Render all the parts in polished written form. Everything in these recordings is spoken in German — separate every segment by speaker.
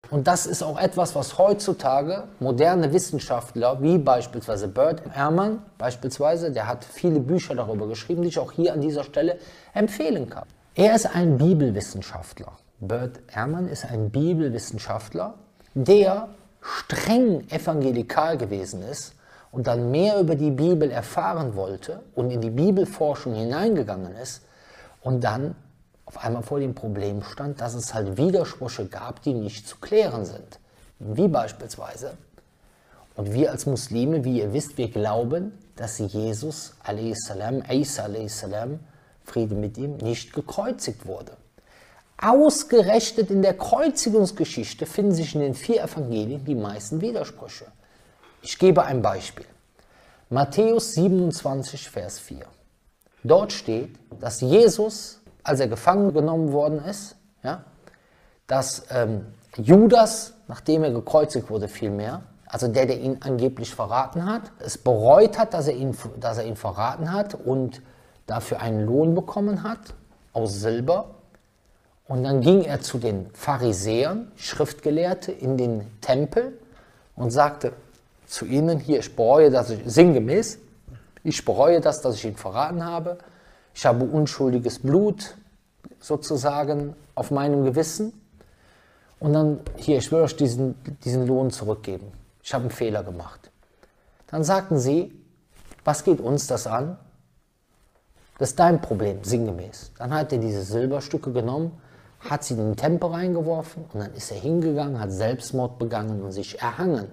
Speaker 1: Und das ist auch etwas, was heutzutage moderne Wissenschaftler, wie beispielsweise Bert Ehrman, beispielsweise, der hat viele Bücher darüber geschrieben, die ich auch hier an dieser Stelle empfehlen kann. Er ist ein Bibelwissenschaftler. Bert Ehrman ist ein Bibelwissenschaftler, der streng evangelikal gewesen ist und dann mehr über die Bibel erfahren wollte und in die Bibelforschung hineingegangen ist und dann auf einmal vor dem Problem stand, dass es halt Widersprüche gab, die nicht zu klären sind. Wie beispielsweise, und wir als Muslime, wie ihr wisst, wir glauben, dass Jesus a.s., Isa a.s., Friede mit ihm, nicht gekreuzigt wurde. Ausgerechnet in der Kreuzigungsgeschichte finden sich in den 4 Evangelien die meisten Widersprüche. Ich gebe ein Beispiel. Matthäus 27, Vers 4. Dort steht, dass Jesus, als er gefangen genommen worden ist, ja, dass Judas, nachdem er gekreuzigt wurde vielmehr, also der ihn angeblich verraten hat, es bereut hat, dass er ihn verraten hat und dafür einen Lohn bekommen hat aus Silber. Und dann ging er zu den Pharisäern, Schriftgelehrte, in den Tempel und sagte zu ihnen, hier, ich bereue, dass ich, sinngemäß, ich bereue das, dass ich ihn verraten habe. Ich habe unschuldiges Blut sozusagen auf meinem Gewissen. Und dann, hier, ich will euch diesen Lohn zurückgeben. Ich habe einen Fehler gemacht. Dann sagten sie, was geht uns das an? Das ist dein Problem, sinngemäß. Dann hat er diese Silberstücke genommen, hat sie in den Tempel reingeworfen und dann ist er hingegangen, hat Selbstmord begangen und sich erhangen.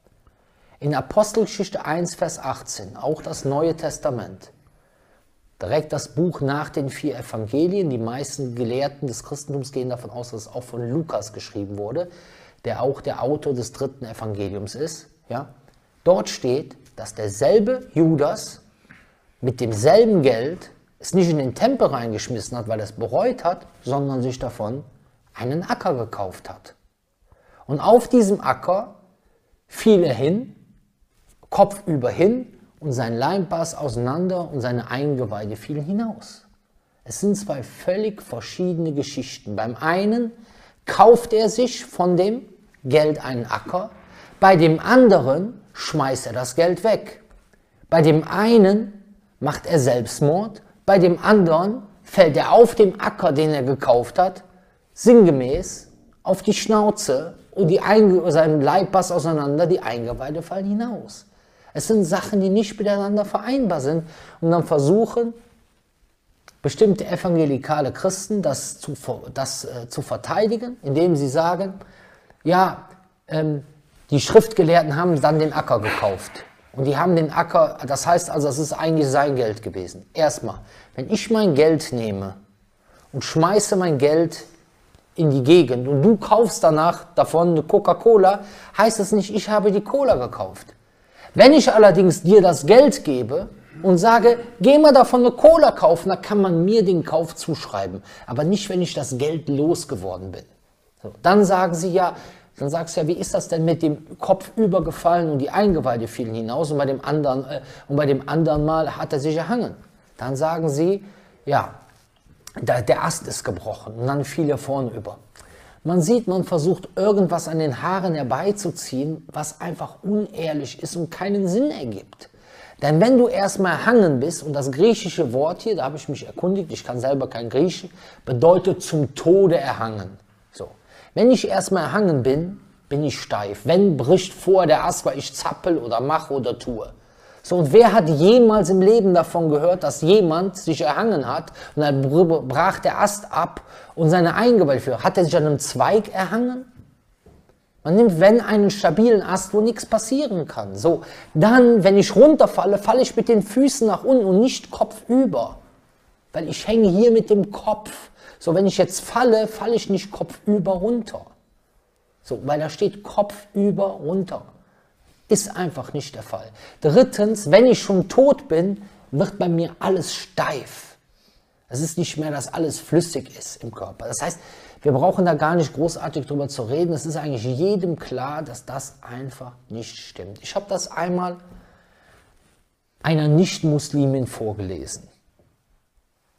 Speaker 1: In Apostelgeschichte 1, Vers 18, auch das Neue Testament, direkt das Buch nach den 4 Evangelien, die meisten Gelehrten des Christentums gehen davon aus, dass es auch von Lukas geschrieben wurde, der auch der Autor des 3. Evangeliums ist. Ja? Dort steht, dass derselbe Judas mit demselben Geld es nicht in den Tempel reingeschmissen hat, weil er es bereut hat, sondern sich davon einen Acker gekauft hat. Und auf diesem Acker fiel er hin, kopfüber hin, und sein Leinpass auseinander und seine Eingeweide fielen hinaus. Es sind 2 völlig verschiedene Geschichten. Beim einen kauft er sich von dem Geld einen Acker, bei dem anderen schmeißt er das Geld weg. Bei dem einen macht er Selbstmord, bei dem anderen fällt er auf dem Acker, den er gekauft hat, sinngemäß auf die Schnauze und sein Leib passt auseinander, die Eingeweide fallen hinaus. Es sind Sachen, die nicht miteinander vereinbar sind und dann versuchen bestimmte evangelikale Christen das zu verteidigen, indem sie sagen, ja, die Schriftgelehrten haben dann den Acker gekauft. Und die haben den Acker, das heißt also, es ist eigentlich sein Geld gewesen. Erstmal, wenn ich mein Geld nehme und schmeiße mein Geld in die Gegend und du kaufst danach davon eine Coca-Cola, heißt es nicht, ich habe die Cola gekauft. Wenn ich allerdings dir das Geld gebe und sage, geh mal davon eine Cola kaufen, dann kann man mir den Kauf zuschreiben. Aber nicht, wenn ich das Geld losgeworden bin. So, dann sagen sie ja, dann sagst du ja, wie ist das denn mit dem Kopf übergefallen und die Eingeweide fielen hinaus und bei dem anderen Mal hat er sich erhangen. Dann sagen sie, ja, der Ast ist gebrochen und dann fiel er vorne über. Man sieht, man versucht irgendwas an den Haaren herbeizuziehen, was einfach unehrlich ist und keinen Sinn ergibt. Denn wenn du erstmal erhangen bist, und das griechische Wort hier, da habe ich mich erkundigt, ich kann selber kein Griechisch, bedeutet zum Tode erhangen. So. Wenn ich erstmal erhangen bin, bin ich steif. Wenn bricht vor der Ast, weil ich zappel oder mache oder tue. So, und wer hat jemals im Leben davon gehört, dass jemand sich erhangen hat und dann brach der Ast ab und seine Eingeweide für? Hat er sich an einem Zweig erhangen? Man nimmt, wenn, einen stabilen Ast, wo nichts passieren kann. So, dann, wenn ich runterfalle, falle ich mit den Füßen nach unten und nicht kopfüber. Weil ich hänge hier mit dem Kopf. So, wenn ich jetzt falle, falle ich nicht kopfüber runter. So, weil da steht kopfüber runter. Ist einfach nicht der Fall. Drittens, wenn ich schon tot bin, wird bei mir alles steif. Es ist nicht mehr, dass alles flüssig ist im Körper. Das heißt, wir brauchen da gar nicht großartig drüber zu reden. Es ist eigentlich jedem klar, dass das einfach nicht stimmt. Ich habe das einmal einer Nicht-Muslimin vorgelesen.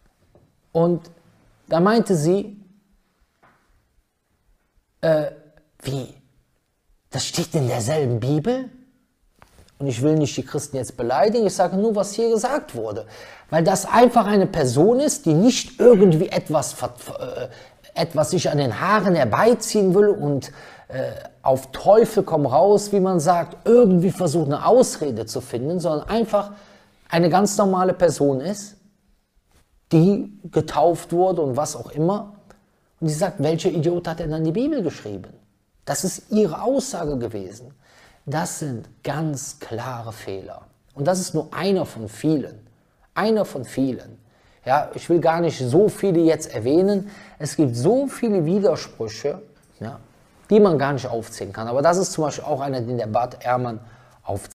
Speaker 1: Und da meinte sie, Wie? Das steht in derselben Bibel? Und ich will nicht die Christen jetzt beleidigen, ich sage nur, was hier gesagt wurde. Weil das einfach eine Person ist, die nicht irgendwie etwas sich an den Haaren herbeiziehen will und auf Teufel komm raus, wie man sagt, irgendwie versucht eine Ausrede zu finden, sondern einfach eine ganz normale Person ist, die getauft wurde und was auch immer. Und die sagt, welcher Idiot hat denn dann die Bibel geschrieben? Das ist ihre Aussage gewesen. Das sind ganz klare Fehler. Und das ist nur einer von vielen. Einer von vielen. Ja, ich will gar nicht so viele jetzt erwähnen. Es gibt so viele Widersprüche, ja, die man gar nicht aufzählen kann. Aber das ist zum Beispiel auch einer, den der Bart Ehrmann aufzählt.